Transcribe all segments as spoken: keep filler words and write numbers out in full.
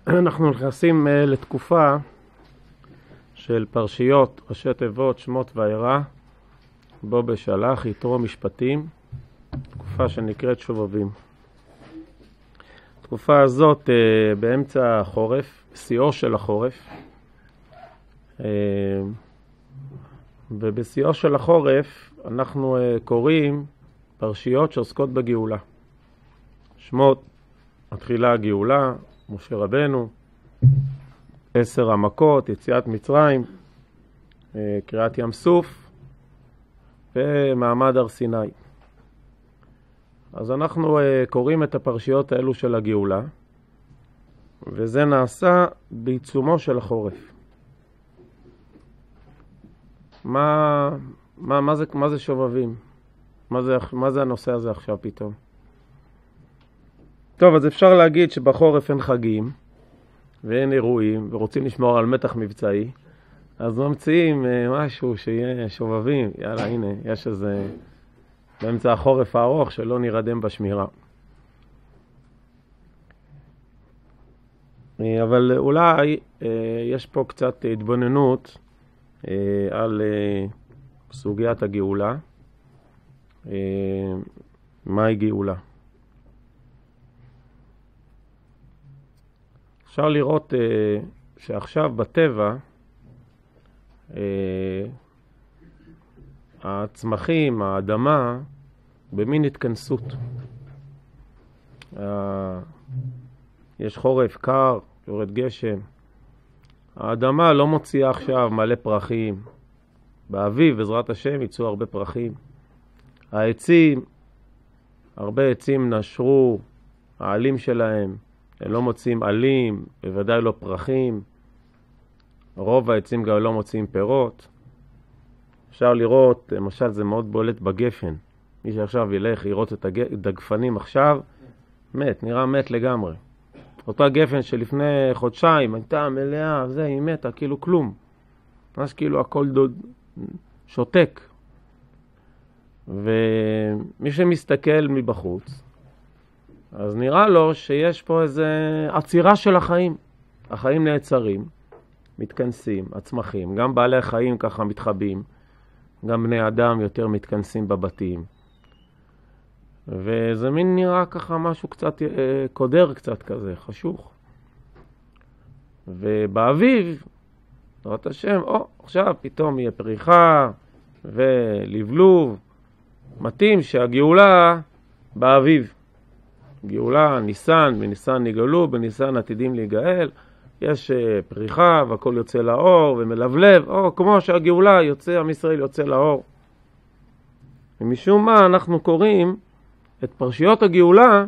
אנחנו נכנסים לתקופה של פרשיות, ראשי תיבות, שמות וארא, בו בשלח, יתרו, משפטים, תקופה שנקראת שובבים. התקופה הזאת באמצע החורף, בשיאו של החורף, ובשיאו של החורף אנחנו קוראים פרשיות שעוסקות בגאולה. שמות, מתחילה הגאולה, משה רבנו, עשר המכות, יציאת מצרים, קריאת ים סוף ומעמד הר סיני. אז אנחנו קוראים את הפרשיות האלו של הגאולה, וזה נעשה בעיצומו של החורף. מה, מה, מה זה, מה זה שובבים? מה זה, מה זה הנושא הזה עכשיו פתאום? טוב, אז אפשר להגיד שבחורף אין חגים ואין אירועים ורוצים לשמור על מתח מבצעי, אז ממציאים משהו שיהיה שובבים. יאללה, הנה, יש איזה באמצע החורף הארוך שלא נרדם בשמירה. אבל אולי יש פה קצת התבוננות על סוגיית הגאולה. מהי גאולה? אפשר לראות שעכשיו בטבע הצמחים, האדמה, במין התכנסות. יש חורף קר, יורד גשם. האדמה לא מוציאה עכשיו מלא פרחים. באביב, בעזרת השם, יצאו הרבה פרחים. העצים, הרבה עצים נשרו, העלים שלהם, הם לא מוצאים עלים, בוודאי לא פרחים. רוב העצים גם לא מוצאים פירות. אפשר לראות, למשל זה מאוד בולט בגפן. מי שעכשיו ילך לראות את הדגפנים עכשיו, מת, נראה מת לגמרי. אותה גפן שלפני חודשיים הייתה מלאה, זה, היא מתה, כאילו כלום. ממש כאילו הכל דוד, שותק. ומי שמסתכל מבחוץ, אז נראה לו שיש פה איזו עצירה של החיים. החיים נעצרים, מתכנסים, הצמחים, גם בעלי החיים ככה מתחבאים, גם בני אדם יותר מתכנסים בבתים. וזה מין נראה ככה משהו קצת קודר קצת כזה, חשוך. ובאביב, בעזרת השם, או, עכשיו פתאום יהיה פריחה ולבלוב. מתאים שהגאולה באביב. גאולה, ניסן, בניסן נגאלו, בניסן עתידים להיגאל. יש פריחה והכל יוצא לאור ומלבלב, או כמו שהגאולה יוצא, עם ישראל יוצא לאור. ומשום מה אנחנו קוראים את פרשיות הגאולה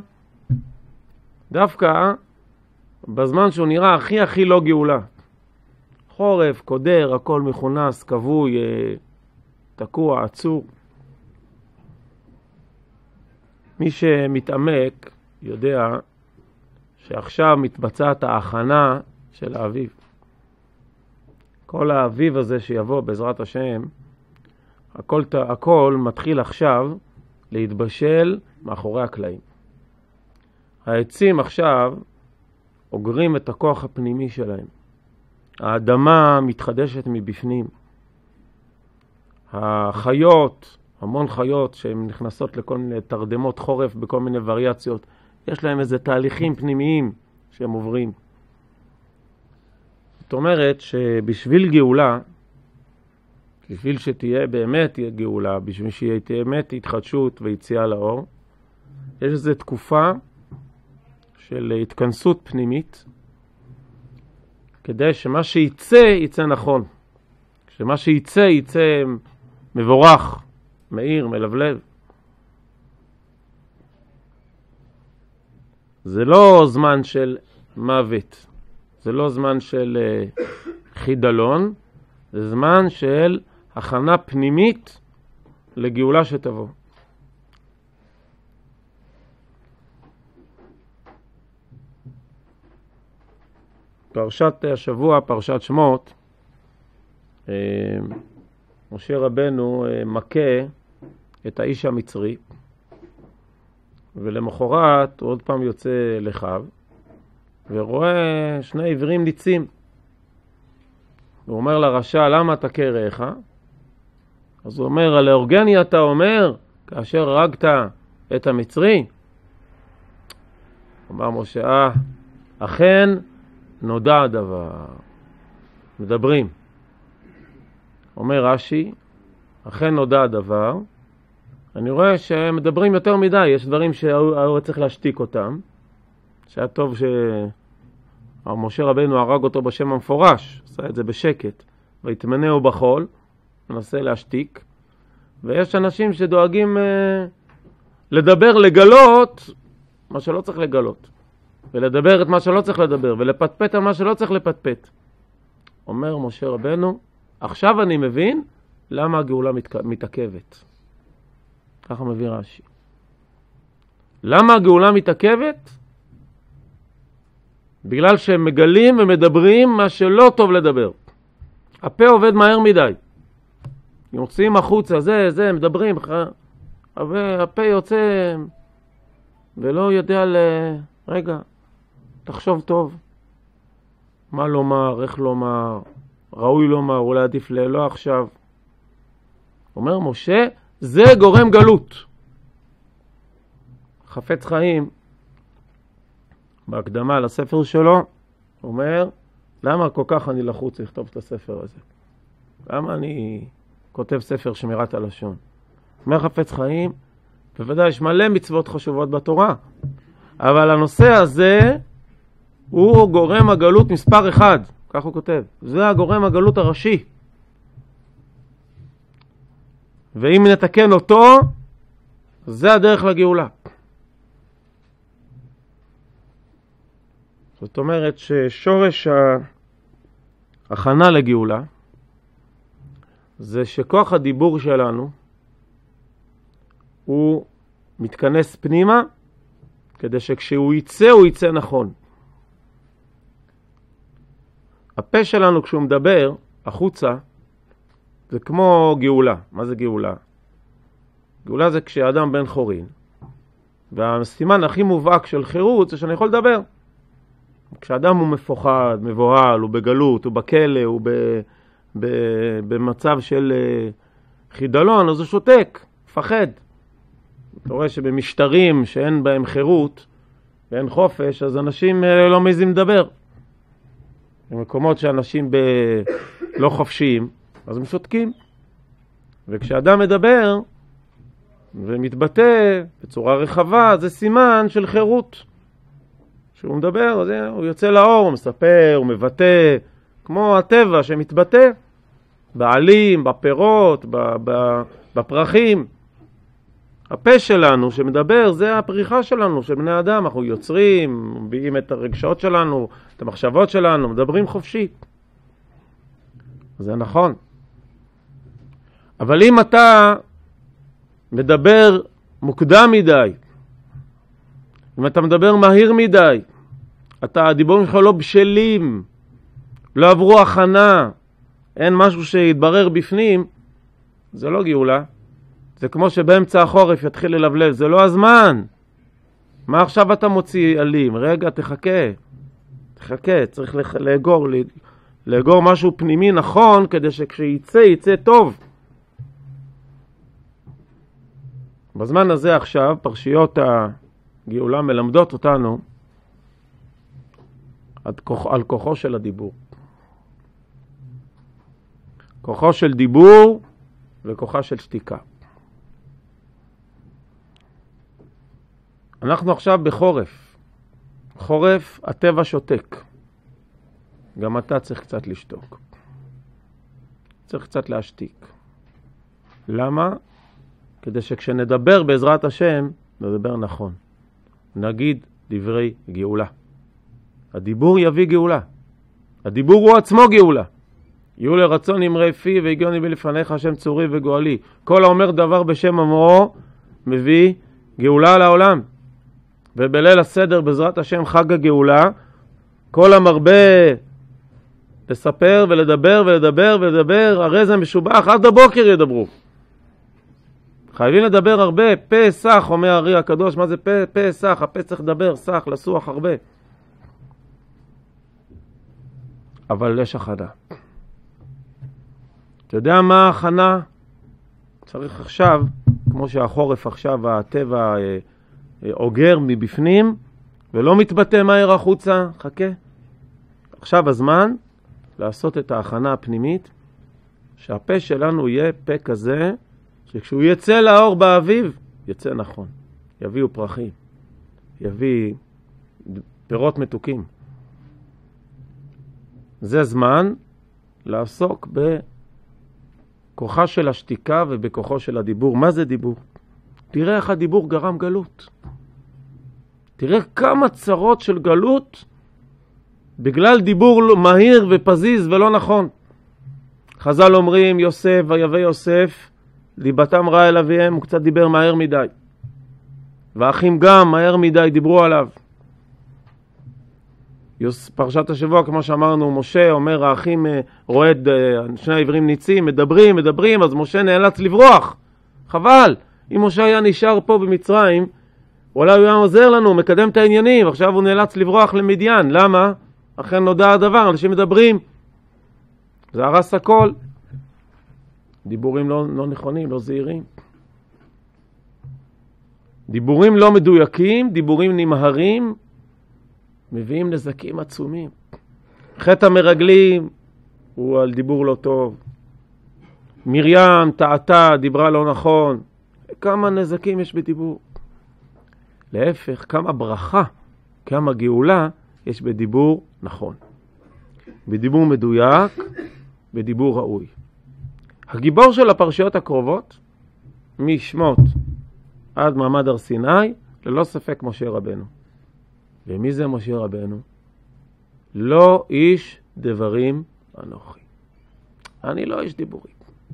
דווקא בזמן שהוא נראה הכי הכי לא גאולה. חורף, קודר, הכל מכונס, כבוי, תקוע, עצור. מי שמתעמק יודע שעכשיו מתבצעת ההכנה של האביב. כל האביב הזה שיבוא בעזרת השם, הכל, הכל מתחיל עכשיו להתבשל מאחורי הקלעים. העצים עכשיו אוגרים את הכוח הפנימי שלהם. האדמה מתחדשת מבפנים. החיות, המון חיות שהן נכנסות לכל מיני תרדמות חורף בכל מיני וריאציות, יש להם איזה תהליכים פנימיים שהם עוברים. זאת אומרת שבשביל גאולה, בשביל שתהיה באמת תהיה גאולה, בשביל שתהיה באמת התחדשות ויציאה לאור, יש איזו תקופה של התכנסות פנימית, כדי שמה שיצא, יצא נכון. שמה שיצא, יצא מבורך, מאיר, מלבלב. זה לא זמן של מוות, זה לא זמן של uh, חידלון, זה זמן של הכנה פנימית לגאולה שתבוא. פרשת השבוע, פרשת שמות, uh, משה רבנו uh, מכה את האיש המצרי, ולמחרת הוא עוד פעם יוצא לחב, ורואה שני עברים ניצים. הוא אומר לרשע, למה אתה קרח? אה? אז הוא אומר, הלאורגני אתה אומר, כאשר הרגת את המצרי? אומר משה, אה, אכן נודע הדבר. מדברים. אומר רש"י, אכן נודע הדבר. אני רואה שהם מדברים יותר מדי, יש דברים שהוא צריך להשתיק אותם. שהיה טוב שמשה רבנו הרג אותו בשם המפורש, עשה את זה בשקט. ויתמנהו בחול, מנסה להשתיק. ויש אנשים שדואגים אה, לדבר, לגלות מה שלא צריך לגלות. ולדבר את מה שלא צריך לדבר, ולפטפט על מה שלא צריך לפטפט. אומר משה רבנו, עכשיו אני מבין למה הגאולה מתעכבת. ככה מביא רש"י. למה הגאולה מתעכבת? בגלל שהם מגלים ומדברים מה שלא טוב לדבר. הפה עובד מהר מדי. יוצאים החוצה, זה, זה, מדברים. הפה יוצא ולא יודע ל... רגע, תחשוב טוב. מה לומר, איך לומר, ראוי לומר, אולי עדיף לא עכשיו. אומר משה, זה גורם גלות. חפץ חיים, בהקדמה לספר שלו, אומר, למה כל כך אני לחוץ לכתוב את הספר הזה? למה אני כותב ספר שמירת הלשון? אומר חפץ חיים, בוודאי יש מלא מצוות חשובות בתורה, אבל הנושא הזה הוא גורם הגלות מספר אחד, כך הוא כותב. זה הגורם הגלות הראשי. ואם נתקן אותו, זה הדרך לגאולה. זאת אומרת ששורש ההכנה לגאולה זה שכוח הדיבור שלנו הוא מתכנס פנימה כדי שכשהוא יצא הוא יצא נכון. הפה שלנו כשהוא מדבר החוצה זה כמו גאולה. מה זה גאולה? גאולה זה כשאדם בן חורין. והסימן הכי מובהק של חירות זה שאני יכול לדבר. כשאדם הוא מפוחד, מבוהל, הוא בגלות, הוא בכלא, הוא ב, ב, במצב של חידלון, אז הוא שותק, מפחד. אתה רואה שבמשטרים שאין בהם חירות ואין חופש, אז אנשים לא מעיזים לדבר. במקומות שאנשים ב... לא חופשיים, אז הם שותקים. וכשאדם מדבר ומתבטא בצורה רחבה, זה סימן של חירות. כשהוא מדבר, אז הוא יוצא לאור, הוא מספר, הוא מבטא, כמו הטבע שמתבטא, בעלים, בפירות, בפרחים. הפה שלנו שמדבר, זה הפריחה שלנו, של בני אדם. אנחנו יוצרים, מביאים את הרגשות שלנו, את המחשבות שלנו, מדברים חופשי. זה נכון. אבל אם אתה מדבר מוקדם מדי, אם אתה מדבר מהיר מדי, אתה, הדיבורים שלך לא בשלים, לא עברו הכנה, אין משהו שיתברר בפנים, זה לא גאולה. זה כמו שבאמצע החורף יתחיל ללבלב, זה לא הזמן. מה עכשיו אתה מוציא עלים? רגע, תחכה. תחכה, צריך לאגור, לאגור משהו פנימי נכון, כדי שכשיצא, יצא טוב. בזמן הזה עכשיו, פרשיות הגאולה מלמדות אותנו על כוחו של הדיבור. כוחו של דיבור וכוחה של שתיקה. אנחנו עכשיו בחורף. חורף, הטבע שותק. גם אתה צריך קצת לשתוק. צריך קצת להשתיק. למה? כדי שכשנדבר בעזרת השם, נדבר נכון. נגיד דברי גאולה. הדיבור יביא גאולה. הדיבור הוא עצמו גאולה. יהיו לרצון אמרי פי והגיוני בלפניך השם צורי וגואלי. כל האומר דבר בשם אמרו מביא גאולה לעולם. ובליל הסדר בעזרת השם חג הגאולה, כל המרבה לספר ולדבר ולדבר ולדבר, הרי זה משובח, עד הבוקר ידברו. חייבים לדבר הרבה, פה סך, אומר הרי הקדוש, מה זה פה, פה סך? הפה צריך לדבר, סך, לסוח הרבה. אבל יש הכנה. אתה יודע מה ההכנה? צריך עכשיו, כמו שהחורף עכשיו, הטבע אוגר מבפנים, ולא מתבטא מהר החוצה, חכה. עכשיו הזמן לעשות את ההכנה הפנימית, שהפה שלנו יהיה פה כזה, שכשהוא יצא לאור באביב, יצא נכון. יביאו פרחים, יביא פירות מתוקים. זה זמן לעסוק בכוחה של השתיקה ובכוחו של הדיבור. מה זה דיבור? תראה איך הדיבור גרם גלות. תראה כמה צרות של גלות בגלל דיבור מהיר ופזיז ולא נכון. חז"ל אומרים, יוסף ויבא יוסף, ליבתם רעה אל אביהם, הוא קצת דיבר מהר מדי. והאחים גם מהר מדי דיברו עליו. פרשת השבוע, כמו שאמרנו, משה אומר, האחים רועד, שני העברים ניצים, מדברים, מדברים, אז משה נאלץ לברוח. חבל, אם משה היה נשאר פה במצרים, אולי הוא היה עוזר לנו, מקדם את העניינים, עכשיו הוא נאלץ לברוח למדיין. למה? אכן נודע הדבר, אנשים מדברים. זה הרס הכל. דיבורים לא, לא נכונים, לא זהירים. דיבורים לא מדויקים, דיבורים נמהרים, מביאים נזקים עצומים. חטא המרגלים הוא על דיבור לא טוב. מרים טעתה, דיברה לא נכון. כמה נזקים יש בדיבור. להפך, כמה ברכה, כמה גאולה יש בדיבור נכון. בדיבור מדויק, בדיבור ראוי. הגיבור של הפרשיות הקרובות, משמות עד מעמד הר סיני, ללא ספק משה רבנו. ומי זה משה רבנו? לא איש דברים אנוכי. אני לא איש דיבורים.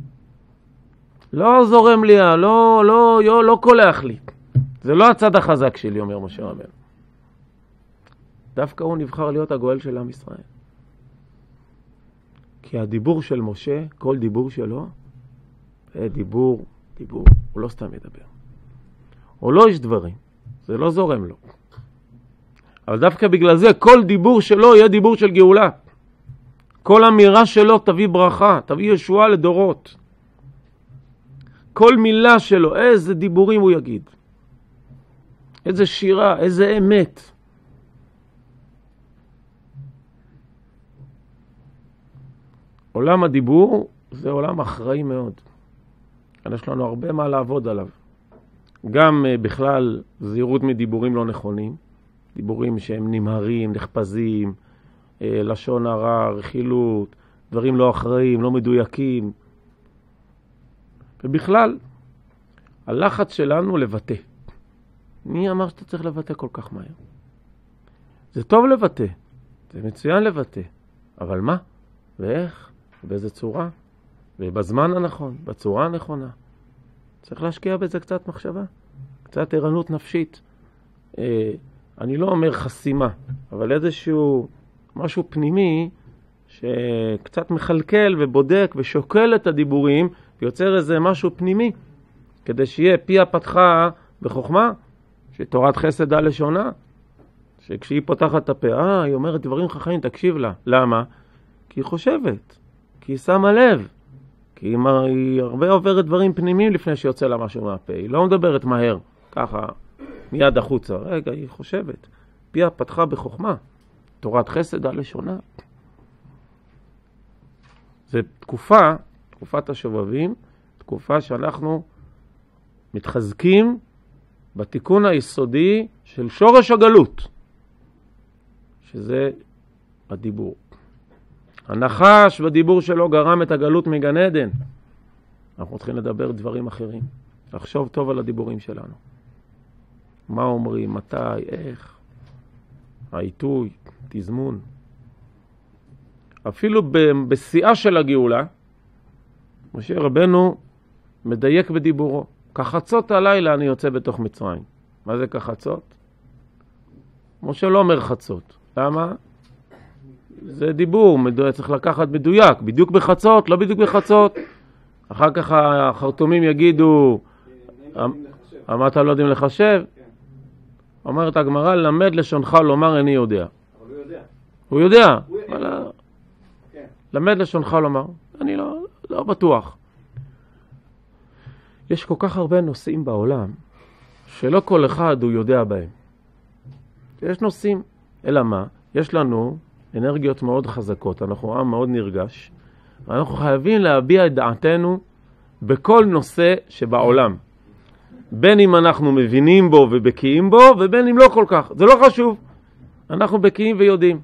לא זורם לי, לא, לא, לא, לא קולח לי. זה לא הצד החזק שלי, אומר משה רבנו. דווקא הוא נבחר להיות הגואל של עם ישראל. כי הדיבור של משה, כל דיבור שלו, זה דיבור, דיבור, הוא לא סתם ידבר. הוא לא איש דברים, זה לא זורם לו. אבל דווקא בגלל זה, כל דיבור שלו יהיה דיבור של גאולה. כל אמירה שלו תביא ברכה, תביא ישועה לדורות. כל מילה שלו, איזה דיבורים הוא יגיד. איזה שירה, איזה אמת. עולם הדיבור זה עולם אחראי מאוד. יש לנו הרבה מה לעבוד עליו. גם בכלל זהירות מדיבורים לא נכונים. דיבורים שהם נמהרים, נחפזים, לשון הרע, רכילות, דברים לא אחראיים, לא מדויקים. ובכלל, הלחץ שלנו לבטא. מי אמר שאתה צריך לבטא כל כך מהר? זה טוב לבטא, זה מצוין לבטא. אבל מה? ואיך? באיזה צורה? ובזמן הנכון, בצורה הנכונה. צריך להשקיע בזה קצת מחשבה, קצת ערנות נפשית. אה, אני לא אומר חסימה, אבל איזשהו משהו פנימי שקצת מחלקל ובודק ושוקל את הדיבורים ויוצר איזה משהו פנימי כדי שיהיה פי הפתחה בחוכמה, שתורת חסד על לשונה, שכשהיא פותחת את הפה, אה, היא אומרת דברים חכמים, תקשיב לה. למה? כי היא חושבת, כי היא שמה לב, כי היא, היא הרבה עוברת דברים פנימיים לפני שיוצא לה משהו מהפה. היא לא מדברת מהר, ככה, מיד החוצה. רגע, היא חושבת. פיה פתחה בחוכמה. תורת חסד על לשונה. זה תקופה, תקופת השובבים, תקופה שאנחנו מתחזקים בתיקון היסודי של שורש הגלות, שזה הדיבור. הנחש בדיבור שלו גרם את הגלות מגן עדן. אנחנו צריכים לדבר דברים אחרים. לחשוב טוב על הדיבורים שלנו. מה אומרים, מתי, איך, העיתוי, תזמון. אפילו בשיאה של הגאולה, משה רבנו מדייק בדיבורו. כחצות הלילה אני יוצא בתוך מצרים. מה זה כחצות? משה לא אומר חצות. למה? זה דיבור, צריך לקחת מדויק. בדיוק בחצות, לא בדיוק בחצות. אחר כך החרטומים יגידו, מה אתה לא יודעים לחשב? אומרת הגמרא, למד לשונך לומר איני יודע. אבל הוא יודע. הוא יודע. למד לשונך לומר. אני לא, לא בטוח. יש כל כך הרבה נושאים בעולם, שלא כל אחד הוא יודע בהם. יש נושאים, אלא מה? יש לנו אנרגיות מאוד חזקות, אנחנו עם מאוד נרגש, אנחנו חייבים להביע את דעתנו בכל נושא שבעולם. בין אם אנחנו מבינים בו ובקיאים בו, ובין אם לא כל כך. זה לא חשוב. אנחנו בקיאים ויודעים.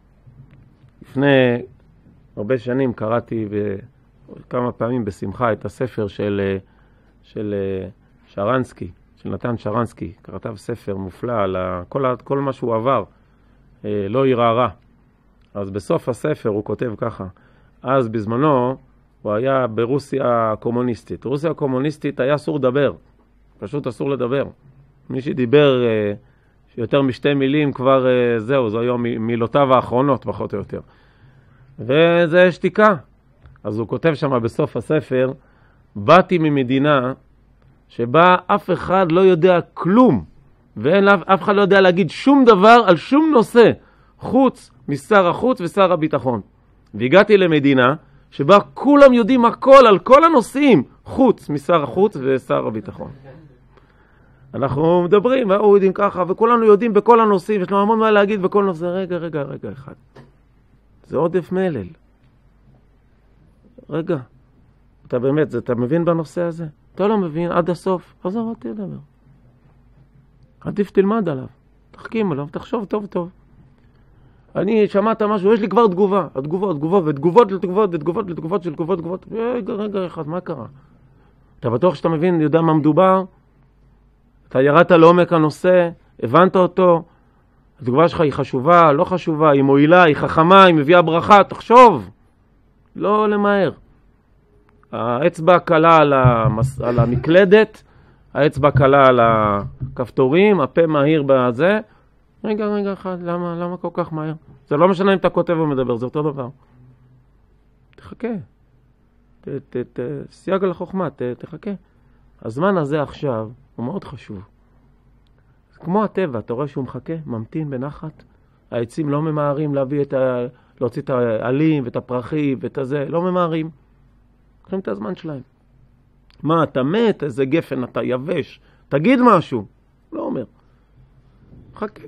לפני הרבה שנים קראתי כמה פעמים בשמחה את הספר של, של שרנסקי, של נתן שרנסקי. כתב ספר מופלא על כל, כל מה שהוא עבר, לא יראה רע. אז בסוף הספר הוא כותב ככה. אז בזמנו הוא היה ברוסיה הקומוניסטית. רוסיה הקומוניסטית היה אסור לדבר. פשוט אסור לדבר. מי שדיבר אה, יותר משתי מילים כבר אה, זהו, זו היום מילותיו האחרונות פחות או יותר. וזה שתיקה. אז הוא כותב שם בסוף הספר, באתי ממדינה שבה אף אחד לא יודע כלום, ואין אף, אף אחד לא יודע להגיד שום דבר על שום נושא, חוץ משר החוץ ושר הביטחון. והגעתי למדינה שבה כולם יודעים הכל על כל הנושאים, חוץ משר החוץ ושר הביטחון. אנחנו מדברים, והוא יודעים ככה, וכולנו יודעים בכל הנושאים, יש לנו המון מה להגיד בכל נושא. רגע, רגע, רגע אחד. זה עודף מלל. רגע, אתה באמת, אתה מבין בנושא הזה? אתה לא מבין עד הסוף, אז לא תדבר. עדיף תלמד עליו, תחכים עליו, תחשוב טוב טוב. אני שמעת משהו, יש לי כבר תגובה, התגובות, תגובות, ותגובות לתגובות, ותגובות לתגובות של תגובות, תגובות. רגע, רגע אחד, מה קרה? אתה בטוח שאתה מבין, יודע מה מדובר? אתה ירדת לעומק הנושא, הבנת אותו, התגובה שלך היא חשובה, לא חשובה, היא מועילה, היא חכמה, היא מביאה ברכה, תחשוב. לא למהר. האצבע קלה על, המס... על המקלדת, האצבע קלה על הכפתורים, הפה מהיר בזה. רגע, רגע אחד, למה, למה כל כך מהר? זה לא משנה אם אתה כותב ומדבר, זה אותו דבר. תחכה. ת, ת, ת, סייג על החוכמה, ת, תחכה. הזמן הזה עכשיו הוא מאוד חשוב. כמו הטבע, אתה רואה שהוא מחכה, ממתין בנחת. העצים לא ממהרים להביא את ה... להוציא את העלים ואת הפרחים ואת הזה, לא ממהרים. קוראים את הזמן שלהם. מה, אתה מת? איזה גפן, אתה יבש. תגיד משהו. לא אומר. חכה.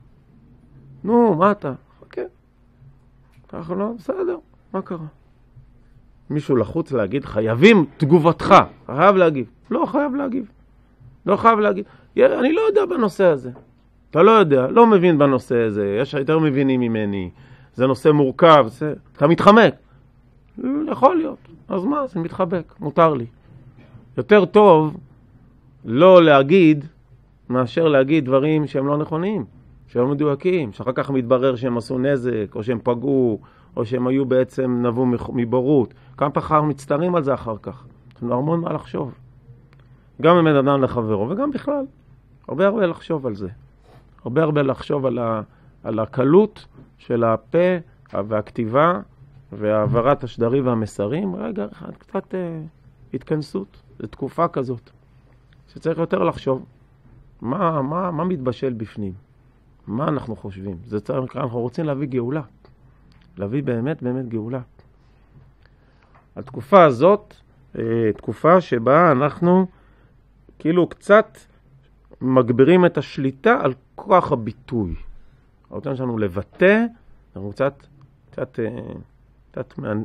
נו, מה אתה? חכה. ככה לא, בסדר. מה קרה? מישהו לחוץ להגיד, חייבים תגובתך. חייב להגיב. לא חייב להגיב. לא חייב להגיב. אני לא יודע בנושא הזה. אתה לא יודע, לא מבין בנושא הזה. יש יותר מבינים ממני. זה נושא מורכב. זה... אתה מתחמק. יכול להיות. אז מה? זה מתחבק. מותר לי. יותר טוב לא להגיד מאשר להגיד דברים שהם לא נכונים, שהם לא מדויקים, שאחר כך מתברר שהם עשו נזק, או שהם פגעו, או שהם היו בעצם נבוא מבורות. כמה פחר מצטערים על זה אחר כך. יש לנו המון מה לחשוב. גם עם אדם לחברו, וגם בכלל. הרבה הרבה לחשוב על זה. הרבה הרבה לחשוב על, ה, על הקלות של הפה והכתיבה, והעברת השדרים והמסרים. רגע, קצת אה, התכנסות. זו תקופה כזאת. שצריך יותר לחשוב. מה, מה, מה מתבשל בפנים? מה אנחנו חושבים? זה צריך, אנחנו רוצים להביא גאולה. להביא באמת, באמת גאולה. התקופה הזאת, אה, תקופה שבה אנחנו כאילו קצת מגבירים את השליטה על כוח הביטוי. הרצון שלנו לבטא, אנחנו קצת, קצת, אה, קצת, מעני,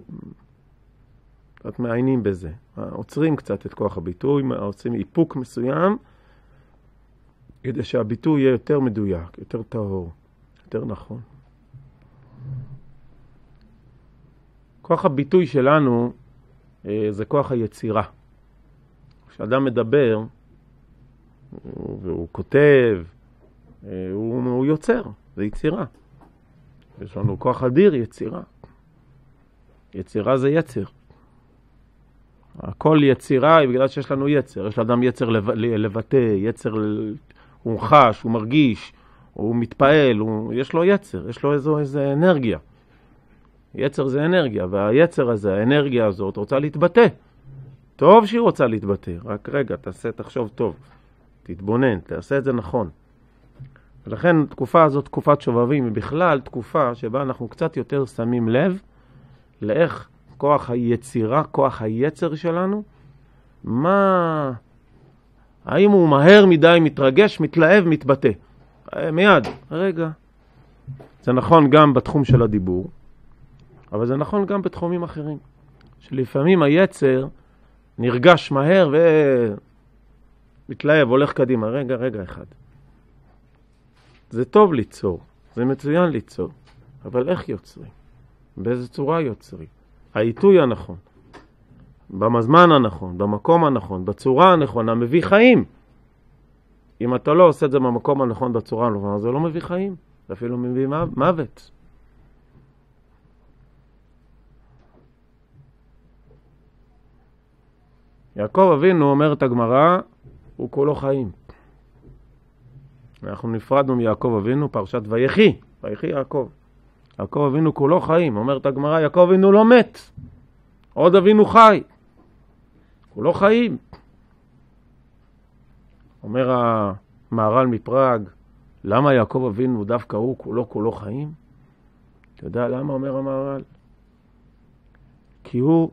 קצת מעיינים בזה. עוצרים קצת את כוח הביטוי, עושים איפוק מסוים, כדי שהביטוי יהיה יותר מדויק, יותר טהור, יותר נכון. כוח הביטוי שלנו אה, זה כוח היצירה. כשאדם מדבר והוא כותב, אה, הוא, הוא יוצר, זה יצירה. יש לנו כוח אדיר, יצירה. יצירה זה יצר. הכל יצירה היא בגלל שיש לנו יצר. יש לאדם יצר לבטא, יצר, הוא חש, הוא מרגיש, הוא מתפעל, הוא, יש לו יצר, יש לו איזו, איזו אנרגיה. יצר זה אנרגיה, והיצר הזה, האנרגיה הזאת, רוצה להתבטא. טוב שהיא רוצה להתבטא, רק רגע, תעשה, תחשוב טוב, תתבונן, תעשה את זה נכון. ולכן תקופה הזאת, תקופת שובבים, היא בכלל תקופה שבה אנחנו קצת יותר שמים לב לאיך כוח היצירה, כוח היצר שלנו, מה, האם הוא מהר מדי, מתרגש, מתלהב, מתבטא. מיד, רגע. זה נכון גם בתחום של הדיבור, אבל זה נכון גם בתחומים אחרים. שלפעמים היצר נרגש מהר ומתלהב, הולך קדימה. רגע, רגע אחד. זה טוב ליצור, זה מצוין ליצור, אבל איך יוצרים? באיזה צורה יוצרים? העיתוי הנכון, במזמן הנכון, במקום הנכון, בצורה הנכונה, מביא חיים. אם אתה לא עושה את זה במקום הנכון, בצורה הנכונה, זה לא מביא חיים, זה אפילו מביא מוות. יעקב אבינו, אומרת הגמרא, הוא כולו חיים. אנחנו נפרדנו מיעקב אבינו, פרשת ויחי, ויחי יעקב. יעקב אבינו כולו חיים, אומרת הגמרא, יעקב אבינו לא מת, עוד אבינו חי, כולו חיים. אומר המהר"ל מפראג, למה יעקב אבינו דווקא הוא כולו כולו חיים? אתה יודע למה אומר המהר"ל? כי הוא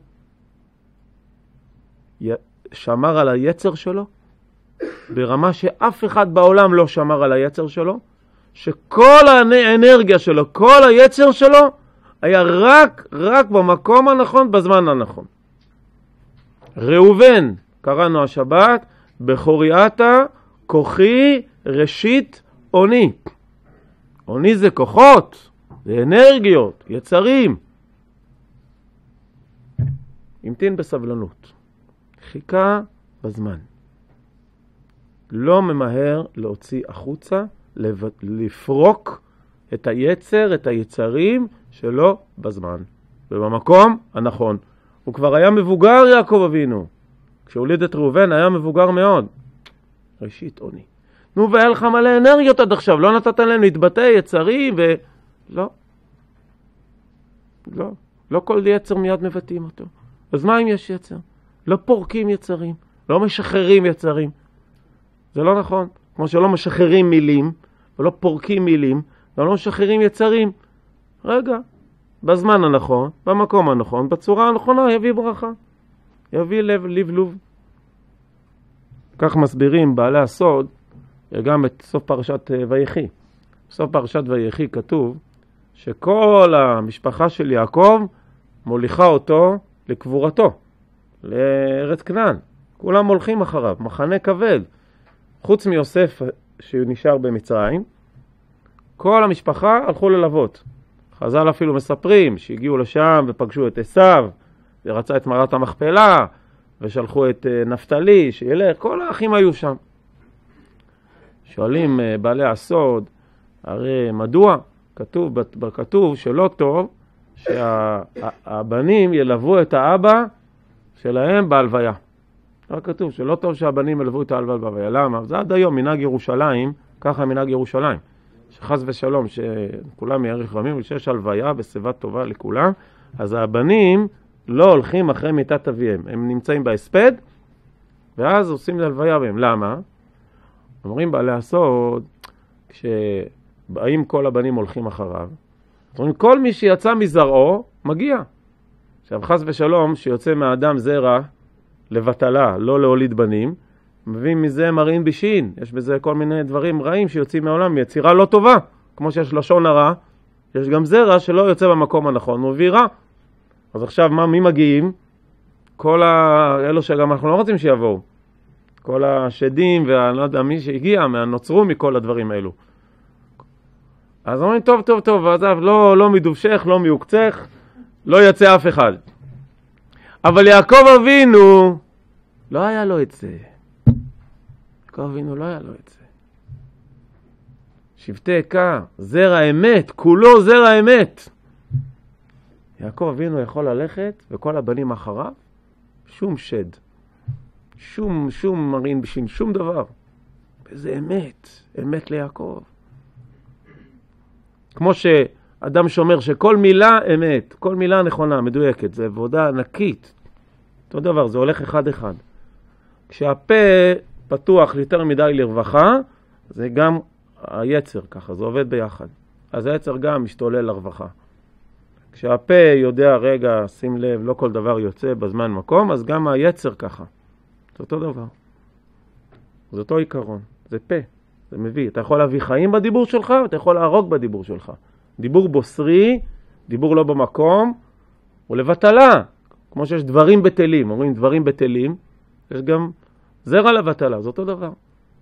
שמר על היצר שלו, ברמה שאף אחד בעולם לא שמר על היצר שלו, שכל האנרגיה שלו, כל היצר שלו, היה רק, רק במקום הנכון, בזמן הנכון. ראובן, קראנו השבת, בחוריאתה, כוחי, ראשית, עוני. עוני זה כוחות, זה אנרגיות, יצרים. המתין בסבלנות. חיכה בזמן. לא ממהר להוציא החוצה, לפרוק את היצר, את היצרים שלו בזמן. ובמקום הנכון. הוא כבר היה מבוגר יעקב אבינו. כשהוליד את ראובן היה מבוגר מאוד. ראשית עוני. נו, והיה לך מלא אנרגיות עד עכשיו. לא נתת להם להתבטא יצרים ו... לא. לא. לא כל יצר מיד מבטאים אותו. אז מה אם יש יצר? לא פורקים יצרים. לא משחררים יצרים. זה לא נכון. כמו שלא משחררים מילים, ולא פורקים מילים, ולא משחררים יצרים. רגע. בזמן הנכון, במקום הנכון, בצורה הנכונה, יביא ברכה. יביא לב, לב לוב. כך מסבירים בעלי הסוד, גם את סוף פרשת ויחי. בסוף פרשת ויחי כתוב, שכל המשפחה של יעקב מוליכה אותו לקבורתו, לארץ כנען. כולם הולכים אחריו, מחנה כבד. חוץ מיוסף שנשאר במצרים, כל המשפחה הלכו ללוות. חז"ל אפילו מספרים שהגיעו לשם ופגשו את עשיו, ורצה את מערת המכפלה, ושלחו את נפתלי שילך, כל האחים היו שם. שואלים בעלי הסוד, הרי מדוע? כתוב, בכתוב שלא טוב שהבנים ילוו את האבא שלהם בהלוויה. רק כתוב שלא טוב שהבנים ילוו את ההלוויה בהלוויה. למה? זה עד היום מנהג ירושלים, ככה מנהג ירושלים. שחס ושלום שכולם יאריך ימים ושיש הלוויה בשיבה טובה לכולם, אז הבנים לא הולכים אחרי מיטת אביהם, הם נמצאים בהספד ואז עושים להלוויה בהם. למה? אומרים בעלי הסוד, כשבאים כל הבנים הולכים אחריו, אומרים כל מי שיצא מזרעו מגיע. עכשיו חס ושלום שיוצא מהאדם זרע לבטלה, לא להוליד בנים, מביאים מזה מרעין בישין, יש בזה כל מיני דברים רעים שיוצאים מהעולם, יצירה לא טובה, כמו שיש לשון הרע, יש גם זרע שלא יוצא במקום הנכון, הוא מביא רע. אז עכשיו מה, מי מגיעים? כל האלו שגם אנחנו לא רוצים שיבואו, כל השדים ואני לא יודע מי שהגיע, נוצרו מכל הדברים האלו. אז אומרים טוב טוב טוב, ועזב, לא, לא מדובשך, לא מיוקצך, לא יצא אף אחד. אבל יעקב אבינו, לא היה לו את זה. יעקב אבינו לא היה לו את זה. שבטי עקה, זרע אמת, כולו זרע אמת. יעקב אבינו יכול ללכת, וכל הבנים אחריו, שום שד, שום, שום מרין בשין, שום דבר. וזה אמת, אמת ליעקב. כמו שאדם שומר שכל מילה אמת, כל מילה נכונה, מדויקת, זה עבודה ענקית. אותו דבר, זה הולך אחד אחד. כשהפה פתוח יותר מדי לרווחה, זה גם היצר ככה, זה עובד ביחד. אז היצר גם משתולל לרווחה. כשהפה יודע, רגע, שים לב, לא כל דבר יוצא בזמן מקום, אז גם היצר ככה. זה אותו דבר. זה אותו עיקרון. זה פה. זה מביא. אתה יכול להביא חיים בדיבור שלך, ואתה יכול להרוג בדיבור שלך. דיבור בוסרי, דיבור לא במקום, הוא לבטלה. כמו שיש דברים בטלים. אומרים דברים בטלים, יש גם זרע לבטלה. זה אותו דבר.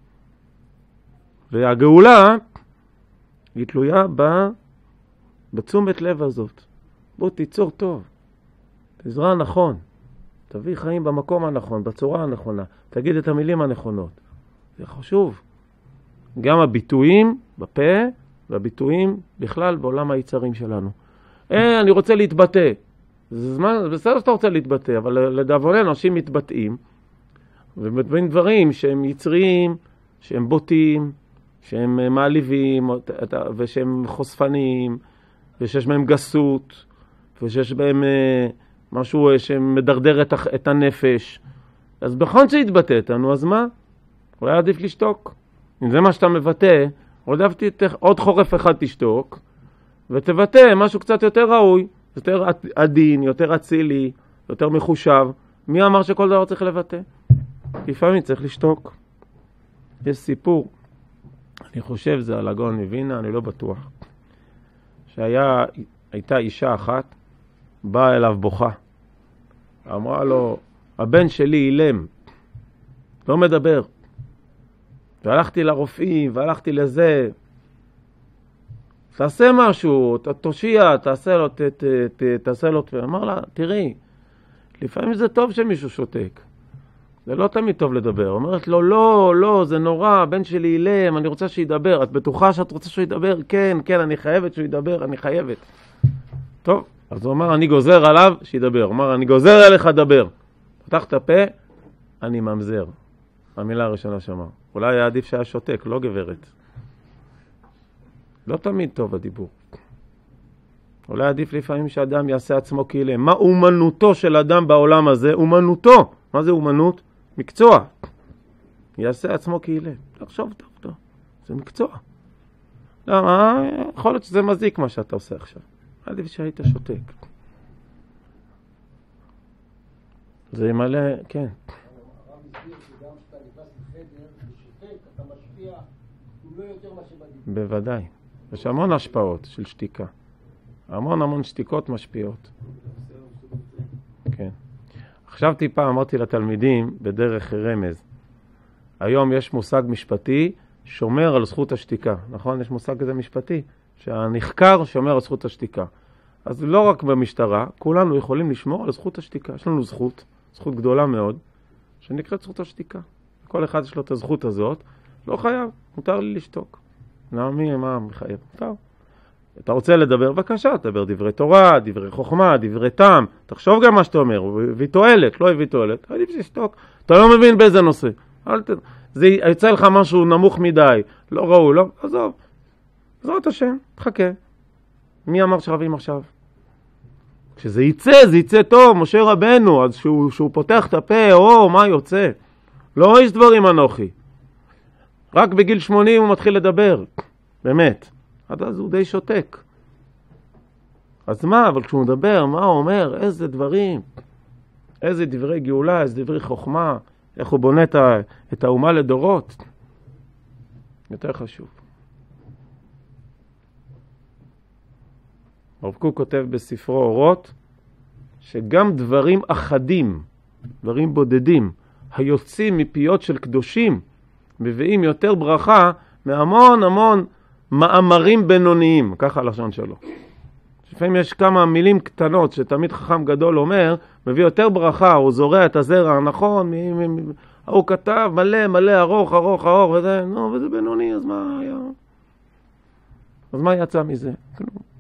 והגאולה היא תלויה בתשומת לב הזאת. בוא תיצור טוב, תזרע נכון, תביא חיים במקום הנכון, בצורה הנכונה, תגיד את המילים הנכונות. זה חשוב. גם הביטויים בפה והביטויים בכלל בעולם היצרים שלנו. אה, אני רוצה להתבטא. זה זמן, בסדר שאתה רוצה להתבטא, אבל לדאבוננו אנשים מתבטאים, ומתבטאים דברים שהם יצריים, שהם בוטים, שהם מעליבים, ושהם חושפניים, ושיש בהם גסות, ושיש בהם משהו שמדרדר את, את הנפש. אז בכל שיתבטא אותנו, אז מה? אולי עדיף לשתוק. אם זה מה שאתה מבטא, עוד עוד חורף אחד תשתוק, ותבטא משהו קצת יותר ראוי, יותר עדין, יותר אצילי, יותר מחושב. מי אמר שכל דבר צריך לבטא? לפעמים צריך לשתוק. יש סיפור, אני חושב זה על הגאון מווילנה, אני לא בטוח. שהיה, הייתה אישה אחת, באה אליו בוכה. אמרה לו, הבן שלי אילם, לא מדבר. והלכתי לרופאים, והלכתי לזה. תעשה משהו, תושיע, תעשה לו, ת, ת, ת, תעשה לו. ואמר לה, תראי, לפעמים זה טוב שמישהו שותק. זה לא תמיד טוב לדבר. אומרת לו, לא, לא, זה נורא, הבן שלי אילם, אני רוצה שידבר. את בטוחה שאת רוצה שהוא ידבר? כן, כן, אני חייבת שהוא ידבר, אני חייבת. טוב, אז הוא אמר, אני גוזר עליו שידבר. הוא אמר, אני גוזר עליך דבר. פתח את הפה, אני ממזר. המילה הראשונה שאמר. אולי היה עדיף שהיה שותק, לא גברת. לא תמיד טוב הדיבור. אולי עדיף לפעמים שאדם יעשה עצמו כאילם. מה אומנותו של אדם בעולם הזה? אומנותו. מה זה אומנות? מקצוע. יעשה עצמו כאילם. תחשוב טוב, טוב. זה מקצוע. למה? יכול להיות שזה מזיק מה שאתה עושה עכשיו. עדיף שהיית שותק. זה ימלא, כן. בוודאי. יש המון השפעות של שתיקה. המון המון שתיקות משפיעות. כן. עכשיו טיפה אמרתי לתלמידים בדרך רמז. היום יש מושג משפטי שומר על זכות השתיקה. נכון? יש מושג כזה משפטי שהנחקר שומר על זכות השתיקה. אז לא רק במשטרה, כולנו יכולים לשמור על זכות השתיקה. יש לנו זכות, זכות גדולה מאוד, שנקראת זכות השתיקה. כל אחד יש לו את הזכות הזאת, לא חייב, מותר לי לשתוק. למה מי, מה מחייב? טוב. אתה רוצה לדבר, בבקשה, תדבר דברי תורה, דברי חוכמה, דברי טעם. תחשוב גם מה שאתה אומר, הוא הביא תועלת, לא הביא תועלת. עדיף שתשתוק. אתה לא מבין באיזה נושא. אל ת... זה יצא לך משהו נמוך מדי, לא ראוי, לא, עזוב. בעזרת השם, תחכה. מי אמר שרבים עכשיו? כשזה יצא, זה יצא טוב, משה רבנו, אז שהוא, שהוא פותח את הפה, או, מה יוצא? לא יש דברים אנוכי. רק בגיל שמונים הוא מתחיל לדבר. באמת. עד אז הוא די שותק. אז מה? אבל כשהוא מדבר, מה הוא אומר? איזה דברים? איזה דברי גאולה, איזה דברי חוכמה, איך הוא בונה את, ה, את האומה לדורות. יותר חשוב. הרב קוק כותב בספרו אורות, שגם דברים אחדים, דברים בודדים, היוצאים מפיות של קדושים, מביאים יותר ברכה מהמון המון מאמרים בינוניים, ככה הלשון שלו. לפעמים יש כמה מילים קטנות שתמיד חכם גדול אומר, מביא יותר ברכה, הוא זורע את הזרע הנכון, מ- מ- הוא כתב מלא מלא ארוך ארוך ארוך וזה, נו, וזה בינוני, אז מה היה? אז מה יצא מזה? כלום.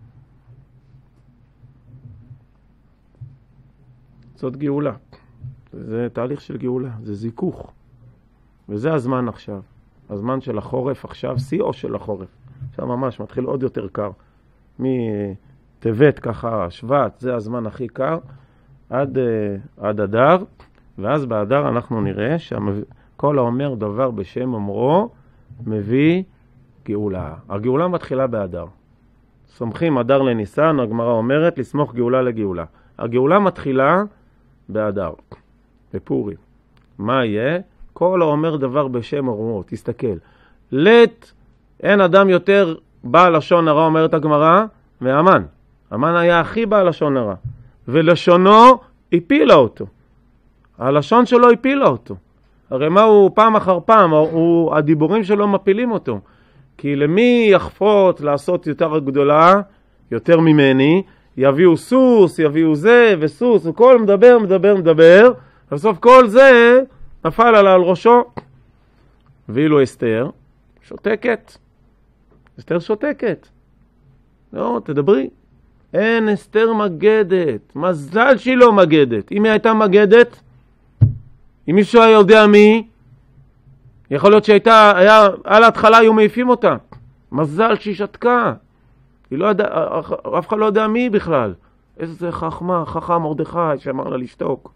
זאת גאולה. זה תהליך של גאולה, זה זיכוך. וזה הזמן עכשיו. הזמן של החורף עכשיו, שיאו של החורף. עכשיו ממש מתחיל עוד יותר קר. מטבת ככה, שבט, זה הזמן הכי קר, עד, עד אדר, ואז באדר אנחנו נראה שכל האומר דבר בשם אומרו מביא גאולה. הגאולה מתחילה באדר. סומכים אדר לניסן, הגמרא אומרת, לסמוך גאולה לגאולה. הגאולה מתחילה באדר, בפורים. מה יהיה? כל האומר דבר בשם אומרו, תסתכל. לית, אין אדם יותר בעל לשון הרע, אומרת הגמרא, מהמן. המן היה הכי בעל לשון הרע. ולשונו הפילה אותו. הלשון שלו הפילה אותו. הרי מה הוא פעם אחר פעם, הוא, הדיבורים שלו מפילים אותו. כי למי יחפות לעשות יותר גדולה, יותר ממני, יביאו סוס, יביאו זה וסוס, וכל מדבר, מדבר, מדבר, בסוף כל זה נפל עלה על ראשו. ואילו אסתר, שותקת. אסתר שותקת. לא, תדברי. אין אסתר מגדת. מזל שהיא לא מגדת. אם היא הייתה מגדת, אם מישהו היה יודע מי, יכול להיות שהייתה, היה, על ההתחלה היו מעיפים אותה. מזל שהיא שתקה. היא לא ידע, אף אחד לא יודע מי בכלל. איזה חכמה, חכם מרדכי שאמר לה לשתוק.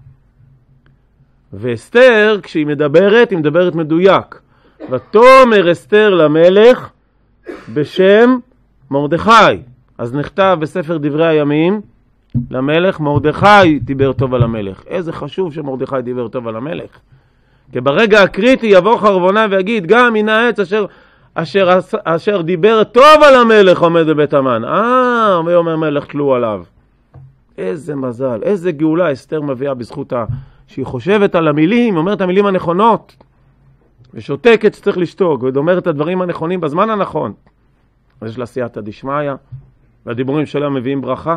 ואסתר, כשהיא מדברת, היא מדברת מדויק. ותאמר אסתר למלך בשם מרדכי. אז נכתב בספר דברי הימים למלך, מרדכי דיבר טוב על המלך. איזה חשוב שמרדכי דיבר טוב על המלך. כי ברגע הקריטי יבוא חרבונה ויגיד, גם מן העץ אשר, אשר, אשר דיבר טוב על המלך עומד בבית המן. אה, ויאמר מלך תלו עליו. איזה מזל, איזה גאולה אסתר מביאה בזכות ה... שהיא חושבת על המילים, אומרת המילים הנכונות, ושותקת שצריך לשתוק, ואומרת את הדברים הנכונים בזמן הנכון. אז יש לה סייעתא דשמיא, והדיבורים שלה מביאים ברכה.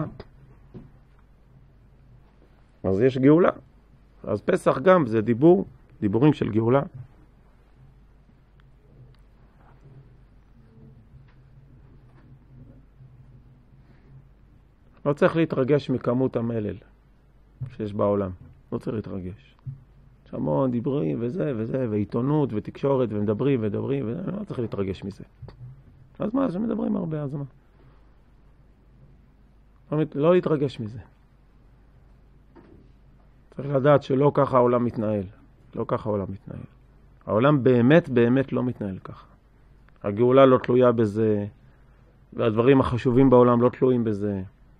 אז יש גאולה. אז פסח גם זה דיבור, דיבורים של גאולה. לא צריך להתרגש מכמות המלל שיש בעולם. לא צריך להתרגש. יש המון דיבורים וזה וזה, ועיתונות ותקשורת, ומדברים ודברים, וזה, לא צריך להתרגש מזה. אז מה, שמדברים הרבה, אז מה? לא, לא להתרגש מזה. צריך לדעת שלא ככה העולם מתנהל. לא ככה העולם מתנהל. העולם באמת באמת לא מתנהל ככה. הגאולה לא תלויה בזה, והדברים החשובים בעולם לא תלויים בזה.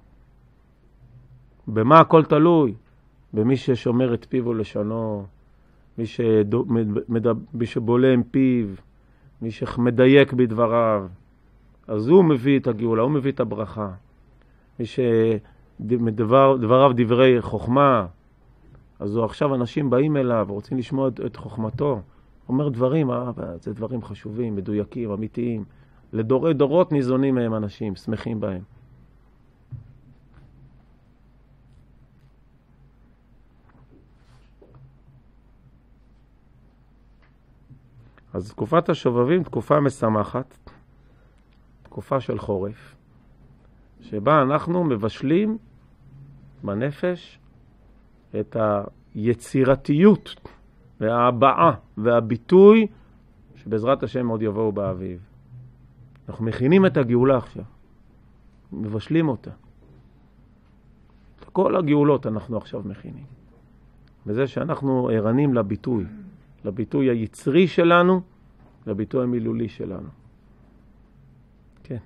במה הכל תלוי? במי ששומר את פיו ולשונו, מי, שדו, מדב, מי שבולם פיו, מי שמדייק בדבריו. אז הוא מביא את הגאולה, הוא מביא את הברכה. מי שדבריו דברי חוכמה, אז הוא עכשיו אנשים באים אליו, רוצים לשמוע את, את חוכמתו. אומר דברים, אה, זה דברים חשובים, מדויקים, אמיתיים. לדורי דורות ניזונים מהם אנשים, שמחים בהם. אז תקופת השובבים, תקופה משמחת, תקופה של חורף, שבה אנחנו מבשלים בנפש את היצירתיות וההבעה והביטוי שבעזרת השם עוד יבואו באביב. אנחנו מכינים את הגאולה עכשיו, מבשלים אותה. את כל הגאולות אנחנו עכשיו מכינים. בזה שאנחנו ערנים לביטוי, לביטוי היצרי שלנו, לביטוי המילולי שלנו. כן.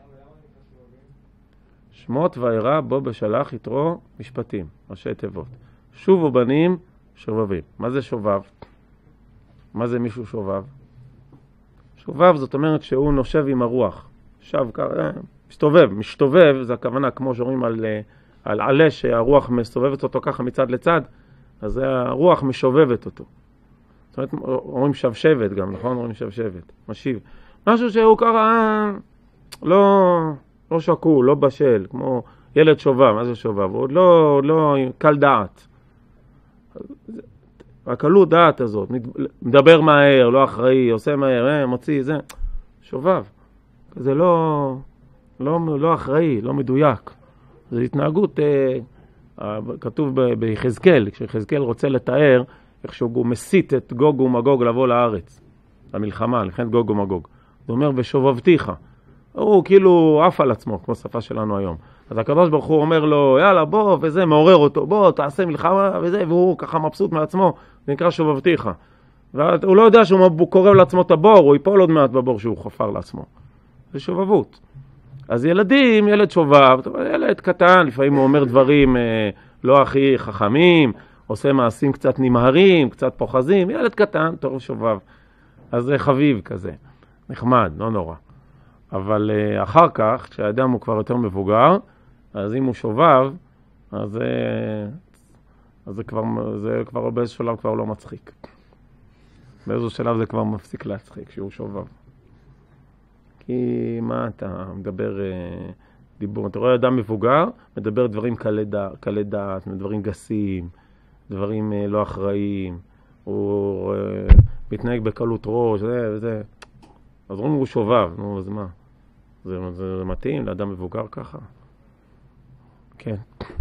שמות ואירע בו בשלח יתרו משפטים, ראשי תיבות. שובו בנים שובבים. מה זה שובב? מה זה מישהו שובב? שובב זאת אומרת שהוא נושב עם הרוח. שב, משתובב. משתובב זה הכוונה כמו שאומרים על, על עלה שהרוח מסתובבת אותו ככה מצד לצד, אז הרוח משובבת אותו. זאת אומרת, אומרים שבשבת גם, נכון? אומרים שבשבת, משיב. משהו שהוא ככה לא, לא שקול, לא בשל, כמו ילד שובב. מה זה שובב? הוא עוד לא, לא קל דעת. הקלות דעת הזאת, מדבר מהר, לא אחראי, עושה מהר, אה, מוציא, זה, שובב. זה לא, לא, לא אחראי, לא מדויק. זו התנהגות, אה, כתוב ביחזקאל, כשיחזקאל רוצה לתאר, איך שהוא מסית את גוג ומגוג לבוא לארץ, למלחמה, לכן גוג ומגוג. הוא אומר, ושובבתיך. הוא כאילו עף על עצמו, כמו שפה שלנו היום. אז הקדוש ברוך הוא אומר לו, יאללה, בוא, וזה, מעורר אותו, בוא, תעשה מלחמה, וזה, והוא ככה מבסוט מעצמו, זה נקרא שובבתיך. והוא לא יודע שהוא קורב לעצמו את הבור, הוא ייפול עוד מעט בבור שהוא חפר לעצמו. זה שובבות. אז ילדים, ילד שובב, ילד קטן, לפעמים הוא אומר דברים אה, לא הכי חכמים, עושה מעשים קצת נמהרים, קצת פוחזים, ילד קטן, תור שובב. אז זה חביב כזה, נחמד, לא נורא. אבל אה, אחר כך, כשהאדם הוא כבר יותר מבוגר, אז אם הוא שובב, אז, אה, אז זה, כבר, זה כבר באיזשהו שלב כבר לא מצחיק. באיזשהו שלב זה כבר מפסיק להצחיק, שהוא שובב. כי מה אתה מדבר אה, דיבור? אתה רואה אדם מבוגר, מדבר דברים קלי דעת, קלי דעת, דברים גסים, דברים אה, לא אחראיים, הוא אה, מתנהג בקלות ראש, זה וזה. אז רואים הוא שובב, נו, אז מה? זה, זה, זה מתאים לאדם מבוגר ככה? כן.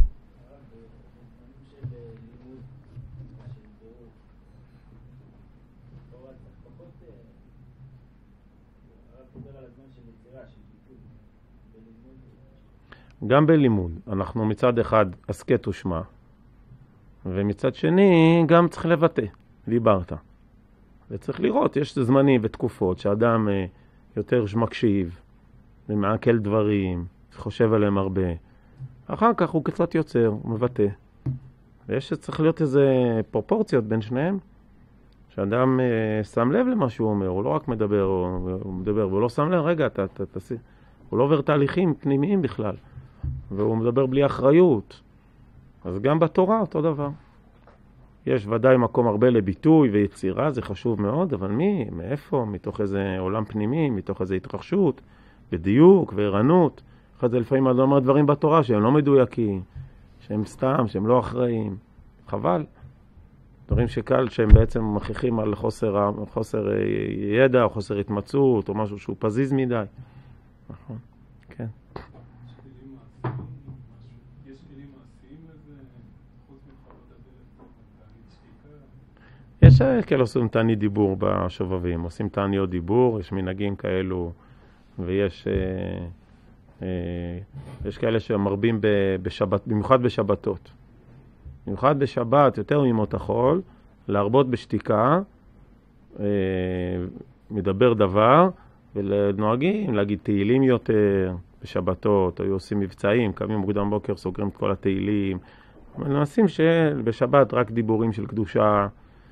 גם בלימוד, אנחנו מצד אחד הסקט ושמע, ומצד שני גם צריך לבטא, דיברת. וצריך לראות, יש זמנים ותקופות שאדם יותר מקשיב, ומעכל דברים, חושב עליהם הרבה. אחר כך הוא קצת יוצר, הוא מבטא. ויש צריך להיות איזה פרופורציות בין שניהם, שאדם אה, שם לב למה שהוא אומר, הוא לא רק מדבר, הוא, הוא מדבר, והוא לא שם לב, רגע, אתה, אתה, אתה, הוא לא עובר תהליכים פנימיים בכלל, והוא מדבר בלי אחריות. אז גם בתורה אותו דבר. יש ודאי מקום הרבה לביטוי ויצירה, זה חשוב מאוד, אבל מי, מאיפה? מתוך איזה עולם פנימי, מתוך איזה התרחשות, בדיוק וערנות. אחרי זה לפעמים אני אומר דברים בתורה שהם לא מדויקים, שהם סתם, שהם לא אחראים. חבל. דברים שקל שהם בעצם מכריחים על חוסר, חוסר ידע או חוסר התמצאות או משהו שהוא פזיז מדי. נכון, כן. יש כלים מעשיים לזה, חוץ מחוות הדלת, יש כאלה עושים תענית דיבור בשובבים, עושים תעניות דיבור, יש מנהגים כאלו, ויש אה, אה, יש כאלה שמרבים בשבת, במיוחד בשבתות. במיוחד בשבת, יותר מימות החול, להרבות בשתיקה, אה, מדבר דבר, ונוהגים להגיד תהילים יותר בשבתות, או עושים מבצעים, קמים מוקדם בוקר, סוגרים את כל התהילים. מנסים שבשבת רק דיבורים של קדושה,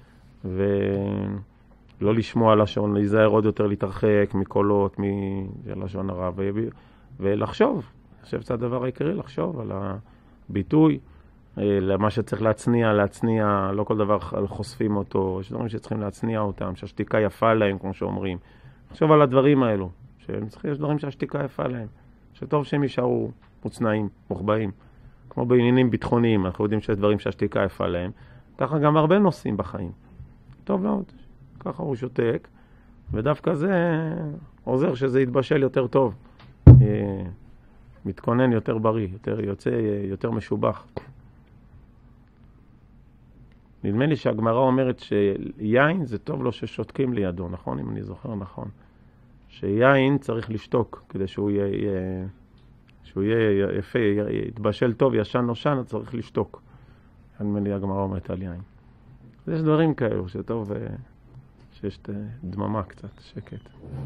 ולא לשמוע לשון, להיזהר עוד יותר, להתרחק מקולות, מלשון הרע, ולחשוב. אני חושב שזה הדבר העיקרי, לחשוב על הביטוי, למה שצריך להצניע, להצניע, לא כל דבר חושפים אותו, יש דברים שצריכים להצניע אותם, שהשתיקה יפה להם, כמו שאומרים. לחשוב על הדברים האלו, שיש דברים שהשתיקה יפה להם, שטוב שהם יישארו מוצנעים, מוחבאים. כמו בעניינים ביטחוניים, אנחנו יודעים שיש דברים שהשתיקה יפה להם, ככה גם הרבה נושאים בחיים. טוב מאוד, ככה הוא שותק, ודווקא זה עוזר שזה יתבשל יותר טוב, מתכונן יותר בריא, יותר יוצא, יותר משובח. נדמה לי שהגמרא אומרת שיין זה טוב לו ששותקים לידו, נכון? אם אני זוכר נכון. שיין צריך לשתוק כדי שהוא יהיה, שהוא יהיה יפה, יתבשל טוב, ישן נושן, צריך לשתוק. נדמה לי הגמרא אומרת על יין. אז יש דברים כאלו שטוב שיש דממה קצת, שקט.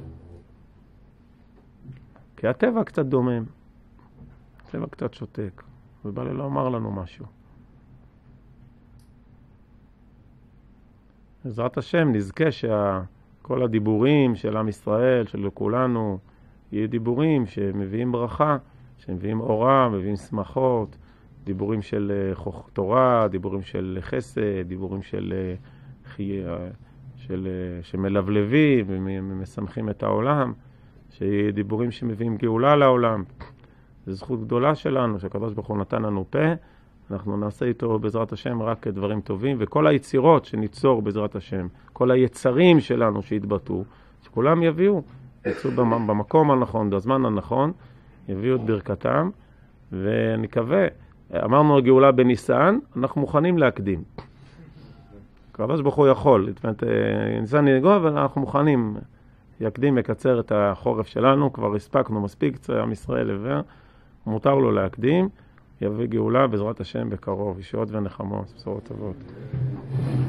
כי הטבע קצת דומם, הטבע קצת שותק, ובא לי לומר לנו משהו. בעזרת השם נזכה שכל הדיבורים של עם ישראל, של כולנו, יהיו דיבורים שמביאים ברכה, שמביאים אורה, מביאים שמחות, דיבורים של תורה, דיבורים של חסד, דיבורים של, של, שמלבלבים ומשמחים את העולם, שיהיו דיבורים שמביאים גאולה לעולם. זו זכות גדולה שלנו, שהקדוש ברוך הוא נתן לנו פה, אנחנו נעשה איתו בעזרת השם רק דברים טובים, וכל היצירות שניצור בעזרת השם, כל היצרים שלנו שהתבטאו, שכולם יביאו, יצאו במקום הנכון, בזמן הנכון, יביאו את ברכתם, ונקווה, אמרנו הגאולה בניסן, אנחנו מוכנים להקדים. הקדוש ברוך הוא יכול, ניסן נגוע, אבל אנחנו מוכנים יקדים, יקצר את החורף שלנו, כבר הספקנו מספיק, עם ישראל עבר, מותר לו להקדים, יביא גאולה בעזרת השם בקרוב, ישועות ונחמות, בשורות טובות.